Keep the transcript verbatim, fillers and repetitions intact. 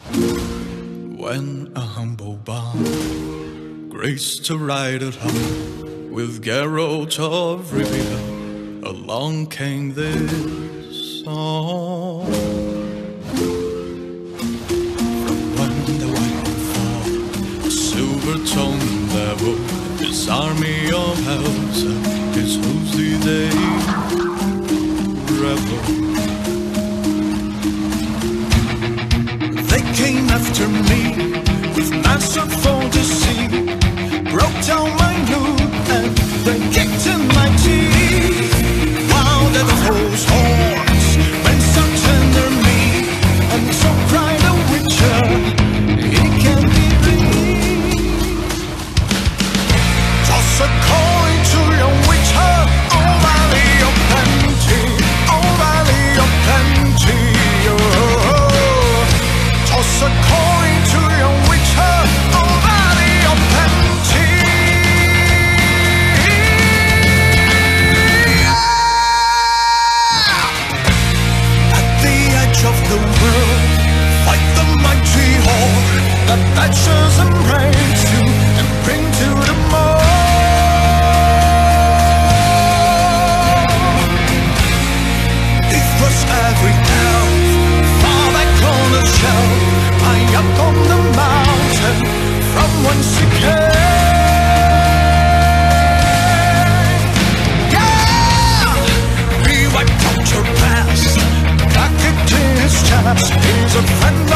When a humble bard graced to ride at home with Geralt of Rivia, along came this song. From when the white man fought a silver-tongued devil, this army of hells and his hooves did they revel. They came after me with masterful deceit, broke down my loot and then kicked in my teeth. While the devil's horns went so tender me, and so bright a witcher, he can be believed. Toss a coin to your witcher, oh valley of plenty, oh valley of plenty, oh. Toss a coin to your witcher, oh valley of plenty. At the edge of the world, fight the mighty horde that badgers and breaks you and bring to the mold. It was every elf, far back on the shelf, high up on the mountain, from whence he came. Yeah! We wiped out your past, back it in his chest. He's a friend